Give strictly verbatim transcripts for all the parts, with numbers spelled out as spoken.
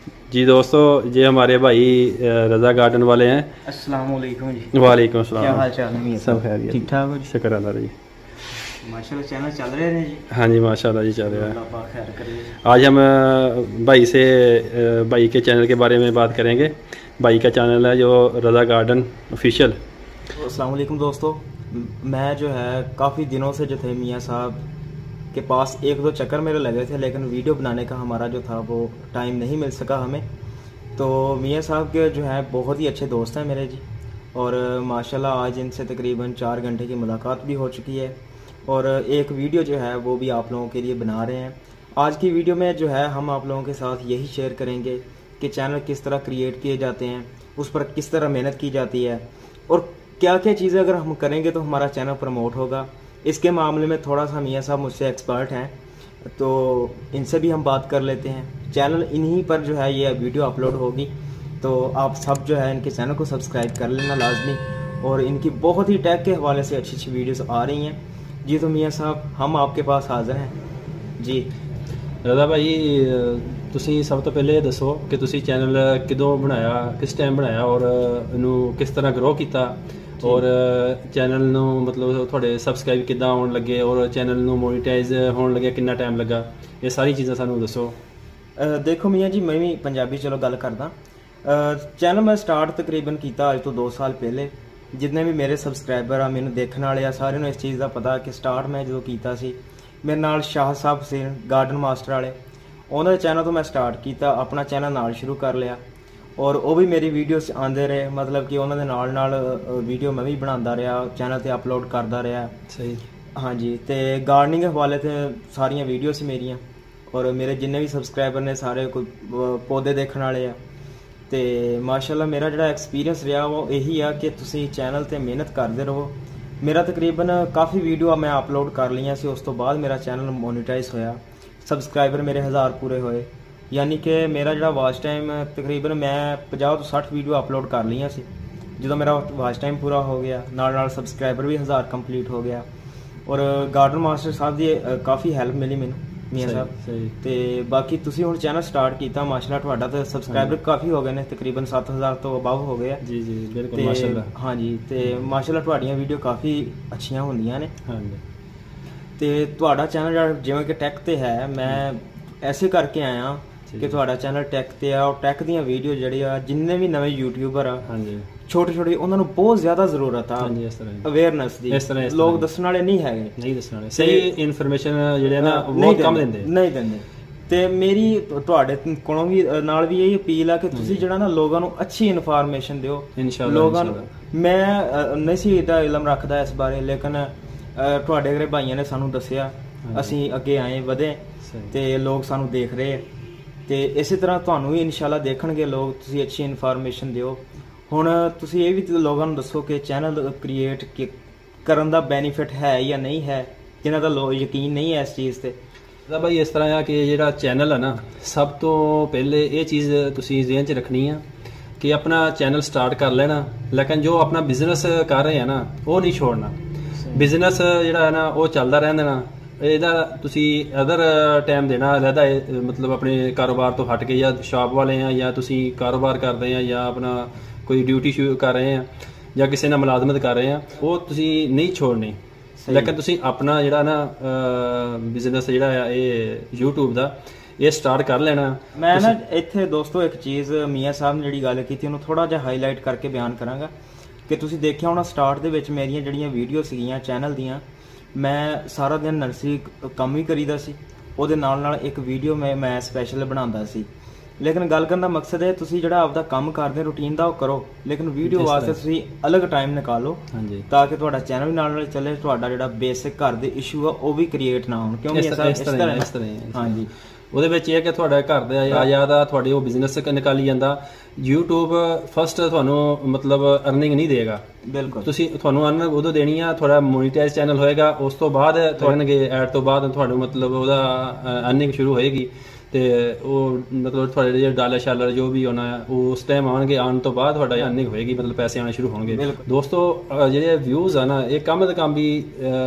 जी दोस्तों, ये हमारे भाई रज़ा गार्डन वाले हैं। अस्सलाम वालेकुम जी। वालेकुम अस्सलाम। क्या हाल चाल है? सब खैरियत, ठीक ठाक हो जी? शुक्र अल्लाह जी। माशाल्लाह चैनल चल रहे हैं जी। हाँ जी माशाल्लाह जी चल रहा है। अल्लाह पाक खैर करे। आज हम अ, भाई से अ, भाई के चैनल के बारे में बात करेंगे। भाई का चैनल है जो रज़ा गार्डन ऑफिशियल। अस्सलाम वालेकुम दोस्तों, मैं जो है काफ़ी दिनों से जो थे मियाँ साहब के पास एक दो चक्कर मेरे लगे थे, लेकिन वीडियो बनाने का हमारा जो था वो टाइम नहीं मिल सका हमें। तो मियाँ साहब के जो है बहुत ही अच्छे दोस्त हैं मेरे जी, और माशाल्लाह आज इनसे तकरीबन चार घंटे की मुलाकात भी हो चुकी है, और एक वीडियो जो है वो भी आप लोगों के लिए बना रहे हैं। आज की वीडियो में जो है हम आप लोगों के साथ यही शेयर करेंगे कि चैनल किस तरह क्रिएट किए जाते हैं, उस पर किस तरह मेहनत की जाती है, और क्या क्या चीज़ें अगर हम करेंगे तो हमारा चैनल प्रमोट होगा। इसके मामले में थोड़ा सा मियाँ साहब मुझसे एक्सपर्ट हैं, तो इनसे भी हम बात कर लेते हैं। चैनल इन्हीं पर जो है ये वीडियो अपलोड होगी, तो आप सब जो है इनके चैनल को सब्सक्राइब कर लेना लाजमी, और इनकी बहुत ही टैग के हवाले से अच्छी अच्छी वीडियोस आ रही हैं जी। तो मियाँ साहब हम आपके पास हाजिर हैं जी। रज़ा भाई, ਤੁਸੀਂ ਸਭ ਤੋਂ ਪਹਿਲੇ ਇਹ ਦੱਸੋ ਕਿ ਤੁਸੀਂ ਚੈਨਲ ਕਿਦੋਂ ਬਣਾਇਆ, ਕਿਸ ਟਾਈਮ ਬਣਾਇਆ, ਔਰ ਇਹਨੂੰ ਕਿਸ ਤਰ੍ਹਾਂ ਗਰੋ ਕੀਤਾ, ਔਰ ਚੈਨਲ ਨੂੰ ਮਤਲਬ ਤੁਹਾਡੇ ਸਬਸਕ੍ਰਾਈਬ ਕਿੱਦਾਂ ਆਉਣ ਲੱਗੇ, ਔਰ ਚੈਨਲ ਨੂੰ ਮੋਨੀਟਾਈਜ਼ ਹੋਣ ਲੱਗਿਆ ਕਿੰਨਾ ਟਾਈਮ ਲੱਗਾ, ਇਹ ਸਾਰੀ ਚੀਜ਼ਾਂ ਸਾਨੂੰ ਦੱਸੋ। ਦੇਖੋ ਮੀਆਂ ਜੀ, ਮੈਂ ਵੀ ਪੰਜਾਬੀ ਚਲੋ ਗੱਲ ਕਰਦਾ। ਚੈਨਲ ਮੈਂ ਸਟਾਰਟ ਤਕਰੀਬਨ ਕੀਤਾ ਅੱਜ ਤੋਂ ਦੋ ਸਾਲ ਪਹਿਲੇ। ਜਿੰਨੇ ਵੀ ਮੇਰੇ ਸਬਸਕ੍ਰਾਈਬਰ ਆ, ਮੈਨੂੰ ਦੇਖਣ ਵਾਲੇ ਆ, ਸਾਰਿਆਂ ਨੂੰ ਇਸ ਚੀਜ਼ ਦਾ ਪਤਾ ਕਿ ਸਟਾਰਟ ਮੈਂ ਜਦੋਂ ਕੀਤਾ ਸੀ, ਮੇਰੇ ਨਾਲ ਸ਼ਾਹ ਸਾਹਿਬ ਸੀ ਗਾਰਡਨ ਮਾਸਟਰ ਵਾਲੇ, ਉਹਨਾਂ ਦੇ ਚੈਨਲ ਤੋਂ ਮੈਂ ਸਟਾਰਟ ਕੀਤਾ, ਆਪਣਾ ਚੈਨਲ ਨਾਲ ਸ਼ੁਰੂ ਕਰ ਲਿਆ, ਔਰ ਉਹ ਵੀ ਮੇਰੀ ਵੀਡੀਓਸ ਆਉਂਦੇ ਰਹੇ। ਮਤਲਬ ਕਿ ਉਹਨਾਂ ਦੇ ਨਾਲ ਨਾਲ ਵੀਡੀਓ ਮੈਂ ਵੀ ਬਣਾਉਂਦਾ ਰਿਹਾ, ਚੈਨਲ ਤੇ ਅਪਲੋਡ ਕਰਦਾ ਰਿਹਾ। ਸਹੀ। ਹਾਂਜੀ, ਤੇ ਗਾਰਡਨਿੰਗ ਹਵਾਲੇ ਤੇ ਸਾਰੀਆਂ ਵੀਡੀਓ ਸੀ ਮੇਰੀਆਂ, ਔਰ ਮੇਰੇ ਜਿੰਨੇ ਵੀ ਸਬਸਕ੍ਰਾਈਬਰ ਨੇ ਸਾਰੇ ਕੋਈ ਪੌਦੇ ਦੇਖਣ ਵਾਲੇ ਆ। ਤੇ ਮਾਸ਼ਾਅੱਲਾ ਮੇਰਾ ਜਿਹੜਾ ਐਕਸਪੀਰੀਅੰਸ ਰਿਹਾ ਉਹ ਇਹੀ ਆ ਕਿ ਤੁਸੀਂ ਚੈਨਲ ਤੇ ਮਿਹਨਤ ਕਰਦੇ ਰਹੋ। ਮੇਰਾ ਤਕਰੀਬਨ ਕਾਫੀ ਵੀਡੀਓ ਮੈਂ ਅਪਲੋਡ ਕਰ ਲਈਆਂ ਸੀ, ਉਸ ਤੋਂ ਬਾਅਦ ਮੇਰਾ ਚੈਨਲ ਮੋਨੀਟਾਈਜ਼ ਹੋਇਆ, ਸਬਸਕ੍ਰਾਈਬਰ ਮੇਰੇ ਹਜ਼ਾਰ ਪੂਰੇ ਹੋਏ। ਯਾਨੀ ਕਿ ਮੇਰਾ ਜਿਹੜਾ ਵਾਚ ਟਾਈਮ ਤਕਰੀਬਨ ਮੈਂ ਪੰਜਾਹ ਤੋਂ ਸੱਠ ਵੀਡੀਓ ਅਪਲੋਡ ਕਰ ਲਈਆਂ ਸੀ। ਜਦੋਂ ਮੇਰਾ ਵਾਚ ਟਾਈਮ ਪੂਰਾ ਹੋ ਗਿਆ, ਨਾਲ ਨਾਲ ਸਬਸਕ੍ਰਾਈਬਰ ਵੀ ਹਜ਼ਾਰ ਕੰਪਲੀਟ ਹੋ ਗਿਆ, ਔਰ ਗਾਰਡਨ ਮਾਸਟਰ ਸਾਹਿਬ ਦੀ ਕਾਫੀ ਹੈਲਪ ਮਿਲੀ ਮੈਨੂੰ ਮੀਆਂ ਸਾਹਿਬ। ਤੇ ਬਾਕੀ ਤੁਸੀਂ ਹੁਣ ਚੈਨਲ ਸਟਾਰਟ ਕੀਤਾ, ਮਾਸ਼ਾਅੱਲਾ ਤੁਹਾਡਾ ਤਾਂ ਸਬਸਕ੍ਰਾਈਬਰ ਕਾਫੀ ਹੋ ਗਏ ਨੇ, ਤਕਰੀਬਨ ਸੱਤ ਹਜ਼ਾਰ ਤੋਂ ਅਬਵ ਹੋ ਗਏ ਆ। ਜੀ ਜੀ ਬਿਲਕੁਲ ਮਾਸ਼ਾਅੱਲਾ। ਹਾਂਜੀ, ਤੇ ਮਾਸ਼ਾਅੱਲਾ ਤੁਹਾਡੀਆਂ ਵੀਡੀਓ ਕਾਫੀ ਅੱਛੀਆਂ ਹੁੰਦੀਆਂ ਨੇ। ਹਾਂਜੀ, ਤੇ ਤੁਹਾਡਾ ਚੈਨਲ ਜਿਵੇਂ ਕਿ ਟੈਕ ਤੇ ਹੈ, ਮੈਂ ਐਸੇ ਕਰਕੇ ਆਇਆ ਕਿ ਤੁਹਾਡਾ ਚੈਨਲ ਟੈਕ ਤੇ ਆ, ਔਰ ਟੈਕ ਦੀਆਂ ਵੀਡੀਓ ਜਿਹੜੀ ਆ, ਜਿੰਨੇ ਵੀ ਨਵੇਂ ਯੂਟਿਊਬਰ ਆ, ਹਾਂਜੀ ਛੋਟੇ ਛੋਟੇ, ਉਹਨਾਂ ਨੂੰ ਬਹੁਤ ਜ਼ਿਆਦਾ ਜ਼ਰੂਰਤ ਆ ਅਵੇਅਰਨੈਸ ਦੀ। ਲੋਕ ਦੱਸਣ ਵਾਲੇ ਨਹੀਂ ਹੈਗੇ, ਨਹੀਂ ਦੱਸਣ ਵਾਲੇ, ਸਹੀ ਇਨਫੋਰਮੇਸ਼ਨ ਜਿਹੜੇ ਨਾ ਬਹੁਤ ਕਮ ਦਿੰਦੇ ਨਹੀਂ ਦਿੰਦੇ। ਤੇ ਮੇਰੀ ਤੁਹਾਡੇ ਕੋਲੋਂ ਵੀ ਨਾਲ ਵੀ ਇਹ ਅਪੀਲ ਆ ਕਿ ਤੁਸੀਂ ਜਿਹੜਾ ਨਾ ਲੋਕਾਂ ਨੂੰ ਅੱਛੀ ਇਨਫੋਰਮੇਸ਼ਨ ਦਿਓ। ਲੋਕਾਂ ਨੂੰ ਮੈਂ ਨਹੀਂ ਸੀ ਇਹਦਾ ਇਲਮ ਰੱਖਦਾ ਇਸ ਬਾਰੇ, ਲੇਕਿਨ ਤੁਹਾਡੇ ਘਰੇ ਭਾਈਆਂ ਨੇ ਸਾਨੂੰ ਦੱਸਿਆ, ਅਸੀਂ ਅੱਗੇ ਆਏ ਵਧੇ, ਤੇ ਲੋਕ ਸਾਨੂੰ ਦੇਖ ਰਹੇ, ਤੇ ਇਸੇ ਤਰ੍ਹਾਂ ਤੁਹਾਨੂੰ ਵੀ ਇਨਸ਼ਾਅੱਲਾ ਦੇਖਣਗੇ ਲੋਕ। ਤੁਸੀਂ ਅੱਛੀ ਇਨਫੋਰਮੇਸ਼ਨ ਦਿਓ। ਹੁਣ ਤੁਸੀਂ ਇਹ ਵੀ ਲੋਕਾਂ ਨੂੰ ਦੱਸੋ ਕਿ ਚੈਨਲ ਕ੍ਰੀਏਟ ਕਰਨ ਦਾ ਬੈਨੀਫਿਟ ਹੈ ਜਾਂ ਨਹੀਂ ਹੈ, ਜਿਨ੍ਹਾਂ ਦਾ ਲੋ ਯਕੀਨ ਨਹੀਂ ਹੈ ਇਸ ਚੀਜ਼ ਤੇ। ਤਾਂ ਭਾਈ ਇਸ ਤਰ੍ਹਾਂ ਆ ਕਿ ਜਿਹੜਾ ਚੈਨਲ ਆ ਨਾ, ਸਭ ਤੋਂ ਪਹਿਲੇ ਇਹ ਚੀਜ਼ ਤੁਸੀਂ ਜ਼ਿਹਨ 'ਚ ਰੱਖਣੀ ਆ ਕਿ ਆਪਣਾ ਚੈਨਲ ਸਟਾਰਟ ਕਰ ਲੈਣਾ, ਲੇਕਿਨ ਜੋ ਆਪਣਾ ਬਿਜ਼ਨਸ ਕਰ ਰਹੇ ਆ ਨਾ ਉਹ ਨਹੀਂ ਛੋੜਨਾ। ਬਿਜ਼ਨਸ ਜਿਹੜਾ ਹੈ ਨਾ ਉਹ ਚੱਲਦਾ ਰਹਿੰਦਾ ਨਾ, ਇਹਦਾ ਤੁਸੀਂ ਅਦਰ ਟਾਈਮ ਦੇਣਾ ਰਹਿੰਦਾ, ਮਤਲਬ ਆਪਣੇ ਕਾਰੋਬਾਰ ਤੋਂ ਹਟ ਕੇ, ਜਾਂ ਸ਼ਾਪ ਵਾਲੇ ਆ, ਜਾਂ ਤੁਸੀਂ ਕਾਰੋਬਾਰ ਕਰਦੇ ਆ, ਜਾਂ ਆਪਣਾ ਕੋਈ ਡਿਊਟੀ ਸ਼ੁਰੂ ਕਰ ਰਹੇ ਆ, ਜਾਂ ਕਿਸੇ ਨਾਲ ਮੁਲਾਜ਼ਮਤ ਕਰ ਰਹੇ ਆ, ਉਹ ਤੁਸੀਂ ਨਹੀਂ ਛੋੜਨੀ। ਲੇਕਿਨ ਤੁਸੀਂ ਆਪਣਾ ਜਿਹੜਾ ਨਾ ਬਿਜ਼ਨਸ ਜਿਹੜਾ ਆ ਇਹ ਯੂਟਿਊਬ ਦਾ, ਇਹ ਸਟਾਰਟ ਕਰ ਲੈਣਾ। ਮੈਂ ਨਾ ਇੱਥੇ ਦੋਸਤੋ ਇੱਕ ਚੀਜ਼ ਮੀਆਂ ਸਾਹਿਬ ਨੇ ਜਿਹੜੀ ਗੱਲ ਕੀਤੀ ਉਹਨੂੰ ਥੋੜਾ ਜਿਹਾ ਹਾਈਲਾਈਟ ਕਰਕੇ ਬਿਆਨ ਕਰਾਂਗਾ ਕਿ ਤੁਸੀਂ ਦੇਖਿਆ ਹੋਣਾ ਸਟਾਰਟ ਦੇ ਵਿੱਚ ਮੇਰੀਆਂ ਜਿਹੜੀਆਂ ਵੀਡੀਓ ਸੀਗੀਆਂ ਚੈਨਲ ਦੀਆਂ, ਮੈਂ ਸਾਰਾ ਦਿਨ ਨਰਸਰੀ ਕੰਮ ਵੀ ਕਰੀਦਾ ਸੀ, ਉਹਦੇ ਨਾਲ ਨਾਲ ਇੱਕ ਵੀਡੀਓ ਮੈਂ ਮੈਂ ਸਪੈਸ਼ਲ ਬਣਾਉਂਦਾ ਸੀ। ਲੇਕਿਨ ਗੱਲ ਕਰਨ ਦਾ ਮਕਸਦ ਹੈ ਤੁਸੀਂ ਜਿਹੜਾ ਆਪਦਾ ਕੰਮ ਕਰਦੇ ਰੂਟੀਨ ਦਾ ਉਹ ਕਰੋ, ਲੇਕਿਨ ਵੀਡੀਓ ਵਾਸਤੇ ਤੁਸੀਂ ਅਲੱਗ ਟਾਈਮ ਨਿਕਾਲੋ, ਤਾਂ ਕਿ ਤੁਹਾਡਾ ਚੈਨਲ ਵੀ ਨਾਲ ਨਾਲ ਚੱਲੇ, ਤੁਹਾਡਾ ਜਿਹੜਾ ਬੇਸਿਕ ਘਰ ਦੇ ਇਸ਼ੂ ਆ ਉਹ ਵੀ ਕ੍ਰੀਏਟ ਨਾ ਹੋਣ। ਕਿਉਂਕਿ ਇਸ ਤਰ੍ਹਾਂ ਹਾਂਜੀ, ਉਹਦੇ ਵਿੱਚ ਇਹ ਹੈ ਕਿ ਤੁਹਾਡਾ ਘਰ ਦਾ ਆ ਜਾਂਦਾ, ਤੁਹਾਡੇ ਉਹ ਬਿਜ਼ਨਸ ਨਿਕਾਲੀ ਜਾਂਦਾ। YouTube ਫਸਟ ਤੁਹਾਨੂੰ ਮਤਲਬ ਅਰਨਿੰਗ ਨਹੀਂ ਦੇਗਾ, ਬਿਲਕੁਲ। ਤੁਸੀਂ ਤੁਹਾਨੂੰ ਅਰਨ ਉਦੋਂ ਦੇਣੀ ਆ, ਤੁਹਾਡਾ ਮੋਨੀਟਾਈਜ਼ ਚੈਨਲ ਹੋਏਗਾ, ਉਸ ਤੋਂ ਬਾਅਦ ਤੁਹਾਡੇ ਐਡ ਤੋਂ ਬਾਅਦ ਤੁਹਾਨੂੰ ਮਤਲਬ ਉਹਦਾ ਅਰਨਿੰਗ ਸ਼ੁਰੂ ਹੋਏਗੀ, ਤੇ ਉਹ ਮਤਲਬ ਤੁਹਾਡੇ ਜਿਹੜੇ ਡਾਲਰ ਸ਼ਾਲਰ ਜੋ ਵੀ ਆਉਣਾ ਉਹ ਉਸ ਟਾਈਮ ਆਉਣਗੇ, ਆਉਣ ਤੋਂ ਬਾਅਦ ਤੁਹਾਡਾ ਅਰਨਿੰਗ ਹੋਏਗੀ, ਮਤਲਬ ਪੈਸੇ ਆਉਣੇ ਸ਼ੁਰੂ ਹੋਣਗੇ। ਦੋਸਤੋ ਜਿਹੜੇ ਵਿਊਜ਼ ਆ ਨਾ, ਇਹ ਕੰਮ ਦਾ ਕੰਮ ਵੀ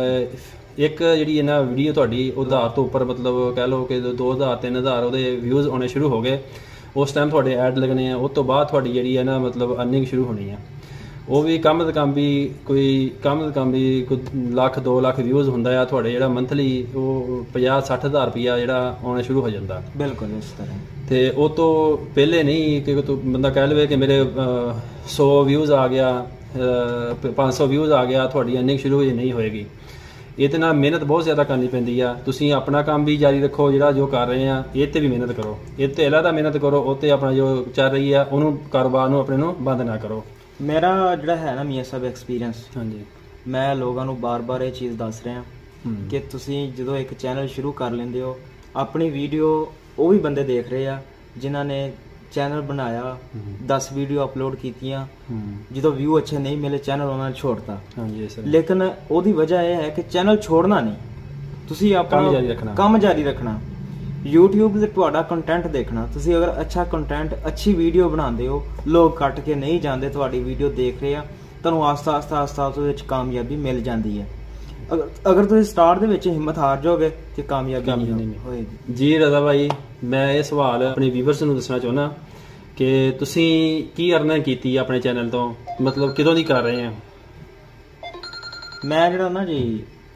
ਇੱਕ ਜਿਹੜੀ ਇਹਨਾਂ ਵੀਡੀਓ ਤੁਹਾਡੀ ਉਧਾਰ ਤੋਂ ਉੱਪਰ ਮਤਲਬ ਕਹਿ ਲਓ ਕਿ ਦੋ ਹਜ਼ਾਰ ਤਿੰਨ ਹਜ਼ਾਰ ਉਹਦੇ ਵਿਊਜ਼ ਆਉਣੇ ਸ਼ੁਰੂ ਹੋ ਗਏ, उस टाइम थोड़े ऐड लगने हैं, उस तो बाद थोड़ी जिहड़ी है ना मतलब अर्निंग शुरू होनी है। वो भी कम तो कम भी कोई कम तो कम भी कोई लख दो लख व्यूज़ हुंदा है थोड़े जिहड़ा मंथली वो पचास सठ हज़ार रुपया जिहड़ा आना शुरू हो जाता। बिल्कुल इस तरह ते वो तो पहले नहीं कि तू बंदा कह लवे कि मेरे सौ व्यूज़ आ गया, पाँच सौ व्यूज़ आ गया, थोड़ी अर्निंग शुरू होई नहीं होएगी। ये नाल मेहनत बहुत ज़्यादा करनी पैंदी आ। तुसीं अपना काम भी जारी रखो, जिहड़ा जो कर रहे हैं ये ते भी मेहनत करो, ये ते अलहदा मेहनत करो, वो ते अपना जो चल रही है उन्होंने कारोबार नूं अपने नूं बंद ना करो। मेरा ਜਿਹੜਾ ਹੈ ਨਾ ਮੀਆਂ ਸਾਹਿਬ ਐਕਸਪੀਰੀਅੰਸ, ਹਾਂਜੀ ਮੈਂ ਲੋਕਾਂ ਨੂੰ ਬਾਰ-ਬਾਰ ਇਹ ਚੀਜ਼ ਦੱਸ ਰਿਹਾ ਕਿ ਤੁਸੀਂ ਜਦੋਂ ਇੱਕ ਚੈਨਲ ਸ਼ੁਰੂ ਕਰ ਲੈਂਦੇ ਹੋ, ਆਪਣੀ ਵੀਡੀਓ ਉਹ ਵੀ ਬੰਦੇ ਦੇਖ ਰਹੇ ਆ ਜਿਨ੍ਹਾਂ ਨੇ ਚੈਨਲ ਬਣਾਇਆ, ਦਸ ਵੀਡੀਓ ਅਪਲੋਡ ਕੀਤੀਆਂ, ਜਦੋਂ ਵਿਊ ਅੱਛੇ ਨਹੀਂ ਮਿਲੇ ਚੈਨਲ ਉਹਨਾਂ ਨੇ ਛੋੜਤਾ। ਹਾਂਜੀ ਸਰ, ਲੇਕਿਨ ਉਹਦੀ ਵਜ੍ਹਾ ਇਹ ਹੈ ਕਿ ਚੈਨਲ ਛੋੜਨਾ ਨਹੀਂ, ਤੁਸੀਂ ਆਪਣਾ ਕੰਮ ਜਾਰੀ ਰੱਖਣਾ। YouTube ਤੇ ਤੁਹਾਡਾ ਕੰਟੈਂਟ ਦੇਖਣਾ, ਤੁਸੀਂ ਅਗਰ ਅੱਛਾ ਕੰਟੈਂਟ ਅੱਛੀ ਵੀਡੀਓ ਬਣਾਉਂਦੇ ਹੋ, ਲੋਕ ਕੱਟ ਕੇ ਨਹੀਂ ਜਾਂਦੇ, ਤੁਹਾਡੀ ਵੀਡੀਓ ਦੇਖ ਰਹੇ ਆ, ਤੁਹਾਨੂੰ ਆਸਤਾ ਆਸਤਾ ਆਸਤਾ ਉਸ ਵਿੱਚ ਕਾਮਯਾਬੀ ਮਿਲ ਜਾਂਦੀ ਹੈ। ਅਗਰ ਅਗਰ ਤੁਸੀਂ ਸਟਾਰਟ ਦੇ ਵਿੱਚ ਹਿੰਮਤ ਹਾਰ ਜਾਓਗੇ ਤੇ ਕਾਮਯਾਬੀ ਨਹੀਂ ਹੋਏਗੀ। ਜੀ ਰਜ਼ਾ ਭਾਈ, ਮੈਂ ਇਹ ਸਵਾਲ ਆਪਣੇ ਵੀਵਰਸ ਨੂੰ ਦੱਸਣਾ ਚਾਹੁੰਦਾ ਕਿ ਤੁਸੀਂ ਕੀ ਅਰਨਿੰਗ ਕੀਤੀ ਆਪਣੇ ਚੈਨਲ ਤੋਂ, ਮਤਲਬ ਕਿਦੋਂ ਦੀ ਕਰ ਰਹੇ ਆ? ਮੈਂ ਜਿਹੜਾ ਨਾ ਜੀ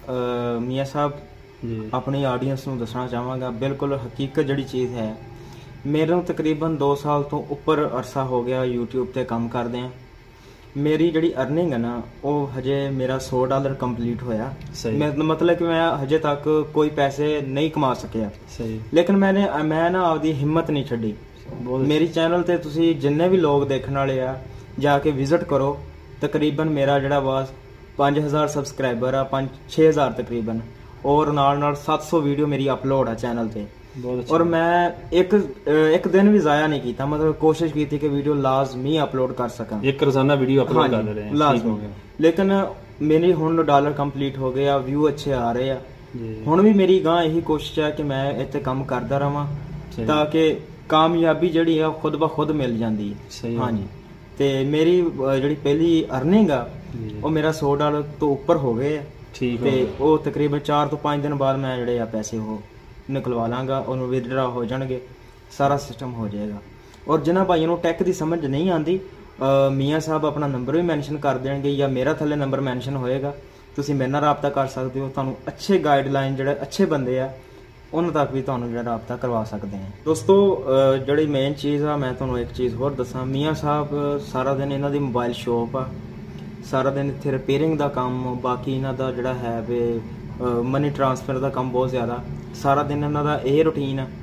ਮੀਆਂ ਸਾਹਿਬ अपनी आडियंस ਨੂੰ ਦੱਸਣਾ ਚਾਹਾਂਗਾ, ਬਿਲਕੁਲ ਹਕੀਕਤ ਜਿਹੜੀ ਚੀਜ਼ ਹੈ। ਮੇਰੇ ਨੂੰ ਤਕਰੀਬਨ ਦੋ ਸਾਲ ਤੋਂ ਉੱਪਰ ਅਰਸਾ ਹੋ ਗਿਆ YouTube ਤੇ ਕੰਮ ਕਰਦੇ ਆ। ਮੇਰੀ ਜਿਹੜੀ ਅਰਨਿੰਗ ਹੈ ਨਾ ਉਹ ਹਜੇ ਮੇਰਾ ਸੌ ਡਾਲਰ ਕੰਪਲੀਟ ਹੋਇਆ। ਮਤਲਬ ਕਿ ਮੈਂ ਹਜੇ ਤੱਕ ਕੋਈ ਪੈਸੇ ਨਹੀਂ ਕਮਾ ਸਕਿਆ। ਸਹੀ, ਲੇਕਿਨ ਮੈਨੇ ਮੈਂ ਨਾ ਆਪਦੀ ਹਿੰਮਤ ਨਹੀਂ ਛੱਡੀ। ਮੇਰੀ ਚੈਨਲ ਤੇ ਤੁਸੀਂ ਜਿੰਨੇ ਵੀ ਲੋਕ ਦੇਖਣ ਵਾਲੇ ਆ ਜਾ ਕੇ ਵਿਜ਼ਿਟ ਕਰੋ। ਤਕਰੀਬਨ ਮੇਰਾ ਜਿਹੜਾ ਵਾ ਪੰਜ ਹਜ਼ਾਰ ਸਬਸਕ੍ਰਾਈਬਰ ਆ, ਪੰਜ ਛੇ ਹਜ਼ਾਰ ਤਕਰੀਬਨ, और नाल नाल सात सौ वीडियो मेरी अपलोड है चैनल पे। और मैं एक एक दिन भी ज़ाया नहीं किया, मतलब कोशिश की थी कि वीडियो लाजमी अपलोड कर सका, एक रोजाना वीडियो अपलोड कर रहे हैं लाजमी। लेकिन मेरी हुण डॉलर कंप्लीट हो गया, व्यू अच्छे आ रहे हैं। हुण भी मेरी गां यही कोशिश है कि मैं इत्थे काम करता रहां ताकि कामयाबी जिहड़ी है खुद ब खुद मिल जाती है। हाँ जी, तो मेरी जिहड़ी पहली अर्निंग आ वो मेरा सौ डॉलर तो ऊपर हो गए है। ठीक है, वो तकरीबन चार तो पाँच दिन बाद मैं ਜਿਹੜੇ ਆ ਪੈਸੇ ਉਹ ਨਿਕਲਵਾ ਲਾਂਗਾ, ਉਹਨੂੰ ਵਿਦਡਰਾ ਹੋ ਜਾਣਗੇ, ਸਾਰਾ ਸਿਸਟਮ ਹੋ ਜਾਏਗਾ। ਔਰ ਜਿਨ੍ਹਾਂ ਭਾਈਆਂ ਨੂੰ ਟੈਕ ਦੀ ਸਮਝ ਨਹੀਂ ਆਉਂਦੀ, ਮੀਆਂ ਸਾਹਿਬ ਆਪਣਾ ਨੰਬਰ ਵੀ ਮੈਂਸ਼ਨ ਕਰ ਦੇਣਗੇ ਜਾਂ ਮੇਰਾ ਥੱਲੇ ਨੰਬਰ ਮੈਂਸ਼ਨ ਹੋਏਗਾ, ਤੁਸੀਂ ਮੇਰੇ ਨਾਲ ਰਾਬਤਾ ਕਰ ਸਕਦੇ ਹੋ। ਤੁਹਾਨੂੰ ਅੱਛੇ ਗਾਈਡਲਾਈਨ ਜਿਹੜੇ ਅੱਛੇ ਬੰਦੇ ਆ ਉਹਨਾਂ ਤੱਕ ਵੀ ਤੁਹਾਨੂੰ ਜਿਹੜਾ ਰਾਬਤਾ ਕਰਵਾ ਸਕਦੇ ਆ। ਦੋਸਤੋ ਜਿਹੜੀ ਮੇਨ ਚੀਜ਼ ਆ, ਮੈਂ ਤੁਹਾਨੂੰ ਇੱਕ ਚੀਜ਼ ਹੋਰ ਦੱਸਾਂ, ਮੀਆਂ ਸਾਹਿਬ ਸਾਰਾ ਦਿਨ ਇਹਨਾਂ ਦੀ ਮੋਬਾਈਲ ਸ਼ੋਪ ਆ, ਸਾਰਾ ਦਿਨ ਇੱਥੇ ਰਿਪੇਅਰਿੰਗ ਦਾ ਕੰਮ, ਬਾਕੀ ਇਹਨਾਂ ਦਾ ਜਿਹੜਾ ਹੈ ਵੇ ਮਨੀ ਟ੍ਰਾਂਸਫਰ ਦਾ ਕੰਮ ਬਹੁਤ ਜ਼ਿਆਦਾ, ਸਾਰਾ ਦਿਨ ਇਹਨਾਂ ਦਾ ਇਹ ਰੂਟੀਨ ਆ।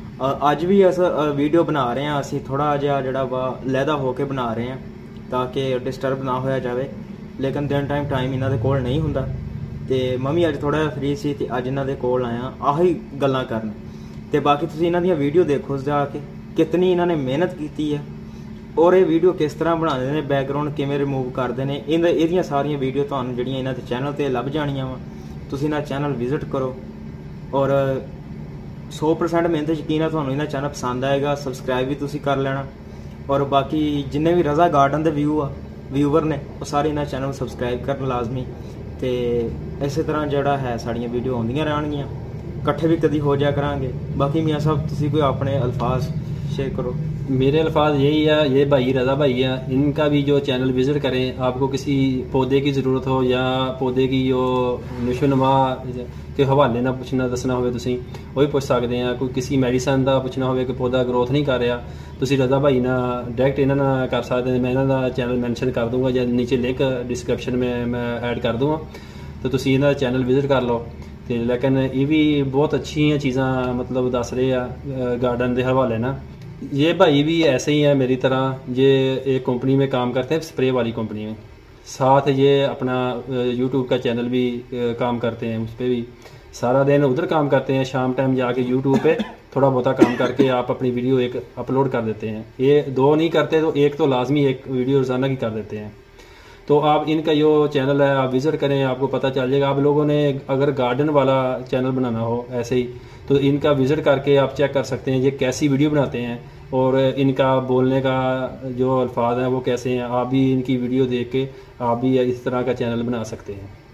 ਅੱਜ ਵੀ ਅਸ ਵੀਡੀਓ ਬਣਾ ਰਹੇ ਹਾਂ, ਅਸੀਂ ਥੋੜ੍ਹਾ ਜਿਹਾ ਜਿਹੜਾ ਵਾ ਲਹਿਦਾ ਹੋ ਕੇ ਬਣਾ ਰਹੇ ਹਾਂ ਤਾਂ ਕਿ ਡਿਸਟਰਬ ਨਾ ਹੋਇਆ ਜਾਵੇ, ਲੇਕਿਨ ਦਿਨ ਟਾਈਮ ਟਾਈਮ ਇਹਨਾਂ ਦੇ ਕੋਲ ਨਹੀਂ ਹੁੰਦਾ। ਅਤੇ ਮੈਂ ਵੀ ਅੱਜ ਥੋੜ੍ਹਾ ਜਿਹਾ ਫਰੀ ਸੀ ਅਤੇ ਅੱਜ ਇਹਨਾਂ ਦੇ ਕੋਲ ਆਇਆ ਆਹੀ ਗੱਲਾਂ ਕਰਨ। ਅਤੇ ਬਾਕੀ ਤੁਸੀਂ ਇਹਨਾਂ ਦੀਆਂ ਵੀਡੀਓ ਦੇਖੋ ਜਾ ਕੇ, ਕਿਤਨੀ ਇਹਨਾਂ ਨੇ ਮਿਹਨਤ ਕੀਤੀ ਹੈ ਔਰ ਇਹ ਵੀਡੀਓ ਕਿਸ ਤਰ੍ਹਾਂ ਬਣਾਉਂਦੇ ਨੇ, ਬੈਕਗਰਾਊਂਡ ਕਿਵੇਂ ਰਿਮੂਵ ਕਰਦੇ ਨੇ, ਇਹਨਾਂ ਇਹਦੀਆਂ ਸਾਰੀਆਂ ਵੀਡੀਓ ਤੁਹਾਨੂੰ ਜਿਹੜੀਆਂ ਇਹਨਾਂ ਦੇ ਚੈਨਲ 'ਤੇ ਲੱਭ ਜਾਣੀਆਂ ਵਾ। ਤੁਸੀਂ ਇਹਨਾਂ ਚੈਨਲ ਵਿਜ਼ਿਟ ਕਰੋ ਔਰ ਸੌ ਪਰਸੈਂਟ ਮਿਹਨਤ ਯਕੀਨ ਹੈ ਤੁਹਾਨੂੰ ਇਹਨਾਂ ਚੈਨਲ ਪਸੰਦ ਆਏਗਾ। ਸਬਸਕ੍ਰਾਈਬ ਵੀ ਤੁਸੀਂ ਕਰ ਲੈਣਾ ਔਰ ਬਾਕੀ ਜਿੰਨੇ ਵੀ ਰਜ਼ਾ ਗਾਰਡਨ ਦੇ ਵਿਊ ਆ ਵਿਊਵਰ ਨੇ ਉਹ ਸਾਰੇ ਇਹਨਾਂ ਚੈਨਲ ਨੂੰ ਸਬਸਕ੍ਰਾਈਬ ਕਰਨ ਲਾਜ਼ਮੀ। ਅਤੇ ਇਸੇ ਤਰ੍ਹਾਂ ਜਿਹੜਾ ਹੈ ਸਾਡੀਆਂ ਵੀਡੀਓ ਆਉਂਦੀਆਂ ਰਹਿਣਗੀਆਂ, ਇਕੱਠੇ भी कभी हो जाया करांगे। बाकी मियाँ साहब तुसी कोई अपने अल्फाज शेयर करो। मेरे अल्फाज यही है, ये भाई रज़ा भाई है, इनका भी जो चैनल विज़िट करें, आपको किसी पौधे की ज़रूरत हो या पौधे की जो नशोनुमा के हवाले ना पुछना दसना हो तुसी वो भी पुछ सकते हैं। कोई किसी मैडिसन का पुछना हो कि पौधा ग्रोथ नहीं कर रहा, तुसी रज़ा भाई ना डायरैक्ट इन्होंने कर सकते हैं। मैं इन्हों का चैनल मैंशन कर दूँगा या नीचे लिंक डिस्क्रिप्शन में मैं ऐड कर दूँगा, तो तुसी इन्हों चैनल विज़िट कर लो। तो लेकिन ये भी बहुत अच्छी चीज़ा मतलब दस रहे हैं गार्डन के हवाले ना। ये भाई भी ऐसे ही है मेरी तरह, ये एक कंपनी में काम करते हैं, स्प्रे वाली कंपनी में, साथ ये अपना यूट्यूब का चैनल भी काम करते हैं, उस पर भी सारा दिन उधर काम करते हैं, शाम टाइम जाके यूट्यूब पे थोड़ा बहुत काम करके आप अपनी वीडियो एक अपलोड कर देते हैं। ये दो नहीं करते तो एक तो लाजमी एक वीडियो रोज़ाना की कर देते हैं। तो आप इनका जो चैनल है आप विज़िट करें, आपको पता चल जाएगा। आप लोगों ने अगर गार्डन वाला चैनल बनाना हो ऐसे ही, तो इनका विज़िट करके आप चेक कर सकते हैं ये कैसी वीडियो बनाते हैं और इनका बोलने का जो अल्फाज हैं वो कैसे हैं। आप भी इनकी वीडियो देख के आप भी इस तरह का चैनल बना सकते हैं।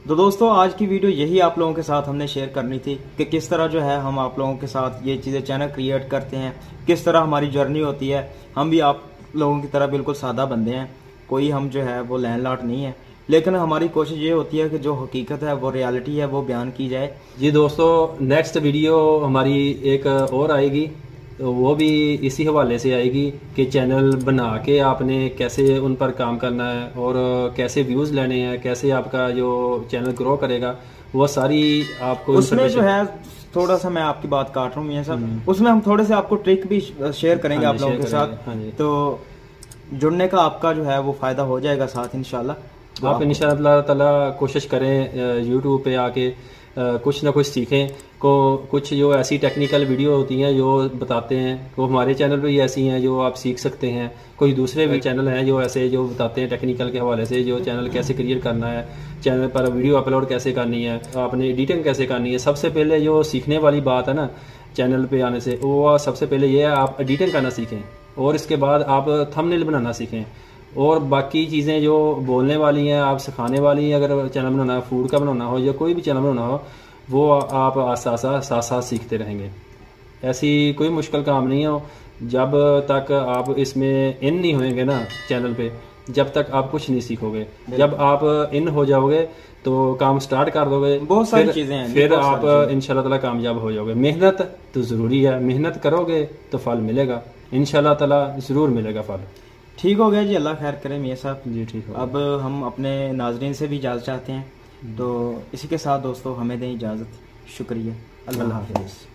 तो दोस्तों आज की वीडियो यही आप लोगों के साथ हमने शेयर करनी थी कि किस तरह जो है हम आप लोगों के साथ ये चीज़ें चैनल क्रिएट करते हैं, किस तरह हमारी जर्नी होती है। हम भी आप लोगों की तरह बिल्कुल सादा बंदे हैं, कोई हम जो है वो लैंड लॉर्ड नहीं है, लेकिन हमारी कोशिश ये होती है कि जो हकीकत है वो रियलिटी है वो बयान की जाए। जी दोस्तों, नेक्स्ट वीडियो हमारी एक और आएगी, तो वो भी इसी हवाले से आएगी कि चैनल बना के आपने कैसे उन पर काम करना है और कैसे व्यूज़ लेने हैं, कैसे आपका जो चैनल ग्रो करेगा, वो सारी आपको उसमें जो है थोड़ा सा मैं आपकी बात काट रहा हूँ मियां साहब, उसमें हम थोड़े से आपको ट्रिक भी शेयर करेंगे आप लोगों के साथ, तो जुड़ने का आपका जो है वो फायदा हो जाएगा साथ इंशाल्लाह। आप इंशाल्लाह ताला कोशिश करें यूट्यूब पे आके कुछ ना कुछ सीखें, को कुछ जो ऐसी टेक्निकल वीडियो होती हैं जो बताते हैं, वो हमारे चैनल पे ही ऐसी हैं जो आप सीख सकते हैं। कोई दूसरे भी चैनल हैं जो ऐसे जो बताते हैं टेक्निकल के हवाले से, जो चैनल कैसे क्रिएट करना है, चैनल पर वीडियो अपलोड कैसे करनी है, आपने एडिटिंग कैसे करनी है। सबसे पहले जो सीखने वाली बात है ना चैनल पे आने से, वो सबसे पहले ये है आप एडिटिंग करना सीखें, और इसके बाद आप थंबनेल बनाना सीखें, और बाकी चीज़ें जो बोलने वाली हैं आप सिखाने वाली हैं। अगर चैनल बनाना है, फूड का बनाना हो या कोई भी चैनल बनाना हो, वो आप आस्ता साथ साथ सीखते रहेंगे। ऐसी कोई मुश्किल काम नहीं हो, जब तक आप इसमें इन नहीं होएंगे ना चैनल पे, जब तक आप कुछ नहीं सीखोगे। जब आप इन हो जाओगे तो काम स्टार्ट कर दोगे, बहुत सारी चीज़ें हैं, फिर आप इंशाल्लाह ताला कामयाब हो जाओगे। मेहनत तो ज़रूरी है, मेहनत करोगे तो फल मिलेगा, इंशाल्लाह ताला ज़रूर मिलेगा फल। ठीक हो गया जी, अल्लाह खैर करे मियां साहब जी। ठीक हो। अब हम अपने नाजरीन से भी इजाज़त चाहते हैं, तो इसी के साथ दोस्तों हमें दें इजाज़त। शुक्रिया, अल्लाह हाफिज़।